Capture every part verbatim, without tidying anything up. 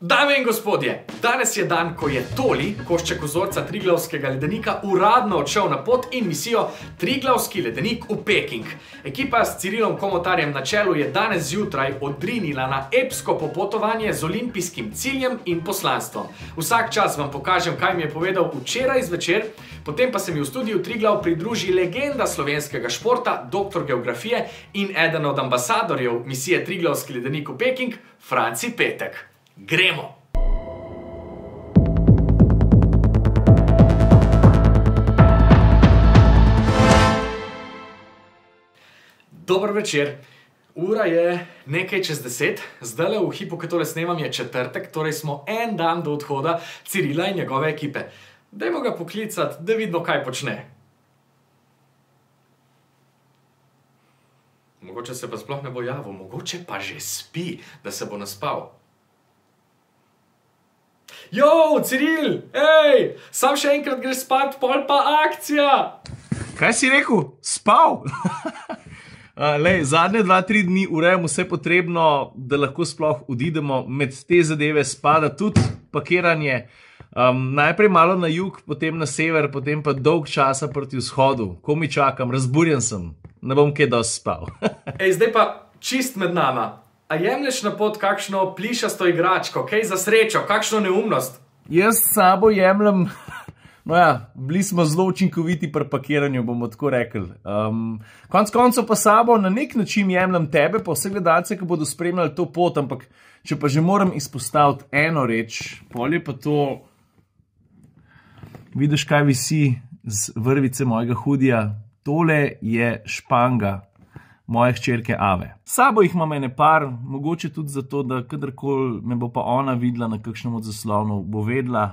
Dame in gospodje, danes je dan, ko je Toli, košček vzorca Triglavskega ledenika, uradno odšel na pot in misijo Triglavski ledenik v Peking. Ekipa s Cirilom Komotarjem na čelu je danes zjutraj odrinila na epsko popotovanje z olimpijskim ciljem in poslanstvom. Vsak čas vam pokažem, kaj mi je povedal včeraj zvečer, potem pa se mi v studiu Triglav pridruži legenda slovenskega športa, doktor geografije in eden od ambasadorjev misije Triglavski ledenik v Peking, Franci Petek. Gremo! Dober večer. Ura je nekaj čez deset. Zdajle v hipu, ki tole snemam, je četrtek, torej smo en dan do odhoda Cirila in njegove ekipe. Dajmo ga poklicati, da vidimo, kaj počne. Mogoče se pa sploh ne bo javil, mogoče pa že spi, da se bo naspal. Jo, Ciril, ej, sam še enkrat greš spat, pol pa akcija! Kaj si rekel? Spal? Lej, zadnje dva, tri dni urejam vse potrebno, da lahko sploh odidemo. Med te zadeve spada tudi pakiranje. Um, najprej malo na jug, potem na sever, potem pa dolg časa proti vzhodu. Ko mi čakam, razburjen sem. Ne bom kaj dosti spal. Ej, zdaj pa čist med nama. A jemlješ na pot kakšno plišasto igračko, kaj za srečo, kakšno neumnost? Jaz s sabo jemljem, no ja, bili smo zelo učinkoviti pri pakiranju, bomo tako rekli. Um, konc koncev pa sabo na nek način jemljem tebe, pa vse gledalce, ki bodo spremljali to pot, ampak če pa že moram izpostaviti eno reč, pol je pa to, vidiš, kaj visi z vrvice mojega hudija, tole je španga moje hčerke Ave. Sabo jih imam ene par, mogoče tudi zato, da kadarkoli me bo pa ona videla na kakšnem od zaslonov, bo vedela,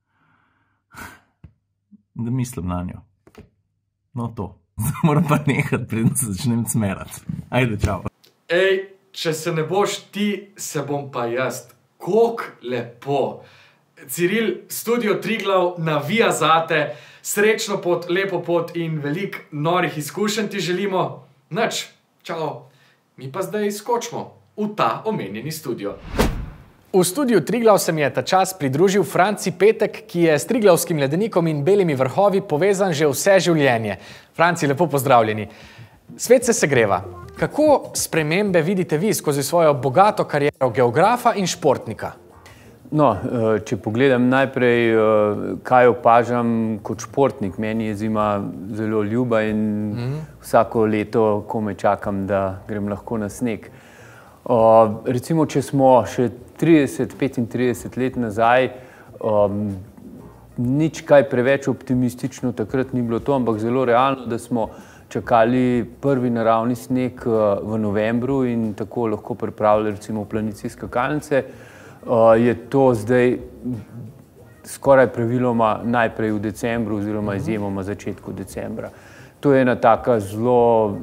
da mislim na njo. No to. Moram pa nehati, preden se začnem cmerati. Ajde, čau. Ej, če se ne boš ti, se bom pa jaz. Kok lepo. Ciril, studio Triglav navija zate, srečno pot, lepo pot in veliko norih izkušenj ti želimo. Nič. Čau, mi pa zdaj skočimo v ta omenjeni studio. V studiu Triglav se mi je ta čas pridružil Franci Petek, ki je s Triglavskim ledenikom in Belimi vrhovi povezan že vse življenje. Franci, lepo pozdravljeni. Svet se segreva. Kako spremembe vidite vi skozi svojo bogato kariero geografa in športnika? No, če pogledam najprej, kaj opažam kot športnik, meni je zima zelo ljuba in mm. vsako leto komaj čakam, da grem lahko na sneg. Uh, recimo, če smo še trideset, petintrideset let nazaj, um, nič kaj preveč optimistično takrat ni bilo to, ampak zelo realno, da smo čakali prvi naravni sneg uh, v novembru in tako lahko pripravili recimo v planici skakalnice. Uh, je to zdaj skoraj praviloma najprej v decembru oziroma izjemoma začetku decembra. To je ena taka zelo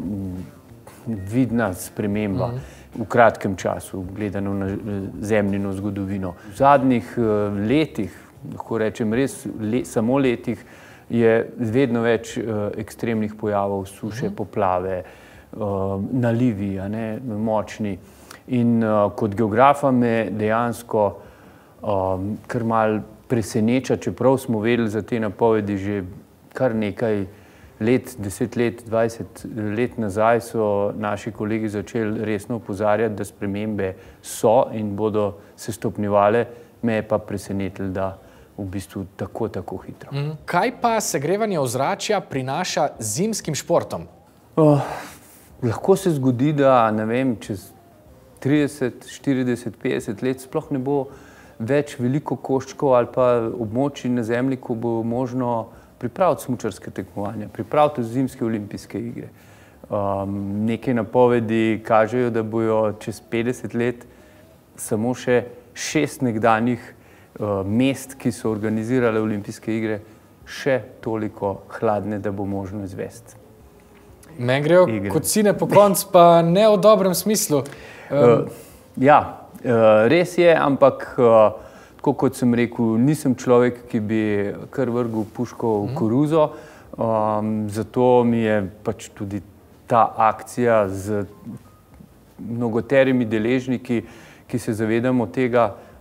vidna sprememba v kratkem času, gledano na zemljino zgodovino. V zadnjih uh, letih, lahko rečem res le, samo letih, je vedno več uh, ekstremnih pojavov, suše, poplave, uh, nalivi, a ne, močni. In uh, kot geografa me dejansko um, kar mal preseneča, čeprav smo vedeli za te napovedi že kar nekaj let, deset let, dvajset let nazaj so naši kolegi začeli resno opozarjati, da spremembe so in bodo se stopnjevale, me je pa presenetilo, da v bistvu tako, tako hitro. Mm. Kaj pa segrevanje ozračja prinaša zimskim športom? Uh, lahko se zgodi, da ne vem, čez trideset, štirideset, petdeset let sploh ne bo več veliko koščkov ali pa območij na zemlji, ko bo možno pripraviti smučarske tekmovanja, pripraviti zimske olimpijske igre. Um, neke napovedi kažejo, da bojo čez petdeset let samo še šest nekdanjih uh, mest, ki so organizirale olimpijske igre, še toliko hladne, da bo možno izvesti. Meni grejo kot sine po konc, pa ne v dobrem smislu. Um. Uh, ja, uh, res je, ampak uh, tako kot sem rekel, nisem človek, ki bi kar vrgel puško v koruzo, um, zato mi je pač tudi ta akcija z mnogoterimi deležniki, ki se zavedamo tega,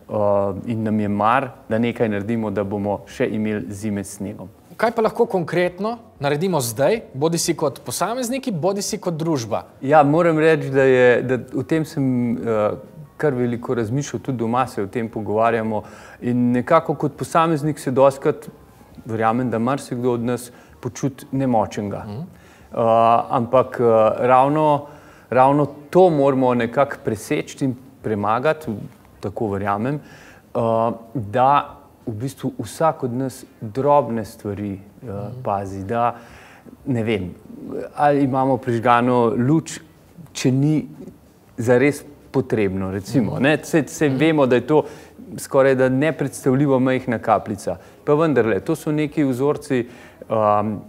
in nam je mar, da nekaj naredimo, da bomo še imeli zime s snegom. Kaj pa lahko konkretno naredimo zdaj, bodi si kot posamezniki, bodi si kot družba? Ja, moram reči, da je, da o tem sem uh, kar veliko razmišljal, tudi doma se o tem pogovarjamo in nekako kot posameznik se dostikrat, verjamem, da marsikdo od nas počuti nemočenega. Mm. Uh, ampak uh, ravno, ravno to moramo nekako preseči in premagati, tako verjamem, uh, da v bistvu vsak od nas drobne stvari uh, pazi, da ne vem, ali imamo prižgano luč, če ni zares potrebno, recimo. Ne? Se, se vemo, da je to skoraj da nepredstavljivo majhna kapljica. Pa vendarle, to so neki vzorci um,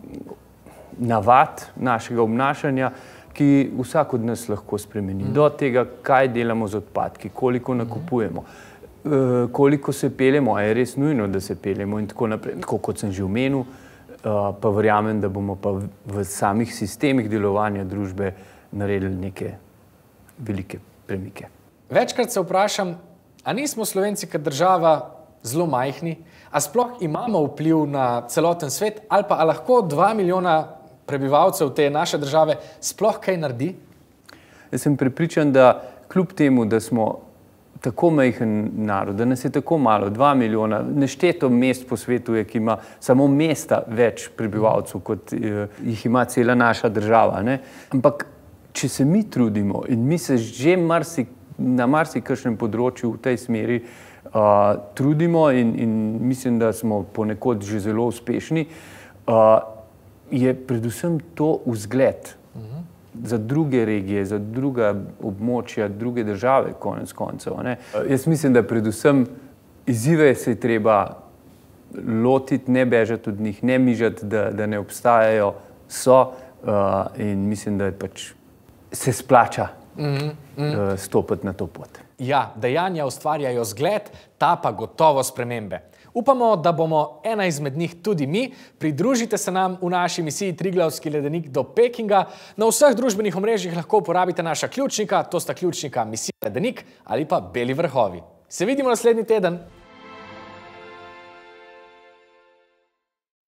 navad našega obnašanja, ki vsak od nas lahko spremeni. Do tega, kaj delamo z odpadki, koliko nakupujemo, koliko se peljemo, a je res nujno, da se peljemo in tako naprej. Tako kot sem že omenil, pa verjamem, da bomo pa v samih sistemih delovanja družbe naredili neke velike premike. Večkrat se vprašam, a nismo Slovenci kot država zelo majhni, a sploh imamo vpliv na celoten svet, ali pa a lahko dva milijona prebivalcev te naše države sploh kaj naredi? Jaz sem prepričan, da kljub temu, da smo tako majhen narod, da nas je tako malo, dva milijona, nešteto mest po svetu je, ki ima samo mesta več prebivalcev, kot eh, jih ima cela naša država. Ne? Ampak, če se mi trudimo in mi se že marsi, na marsikakšnem področju v tej smeri uh, trudimo in, in mislim, da smo ponekod že zelo uspešni, uh, je predvsem to vzgled za druge regije, za druga območja, druge države, konec koncev. Ne? Jaz mislim, da predvsem izzive se je treba lotiti, ne bežati od njih, ne mižati, da, da ne obstajajo, so uh, in mislim, da je pač se splača mm -hmm. uh, stopiti na to pot. Ja, dejanja ustvarjajo zgled, ta pa gotovo spremembe. Upamo, da bomo ena izmed njih tudi mi. Pridružite se nam v naši misiji Triglavski ledenik do Pekinga. Na vseh družbenih omrežjih lahko uporabite naša ključnika, to sta ključnika misija Ledenik ali pa Beli vrhovi. Se vidimo naslednji teden.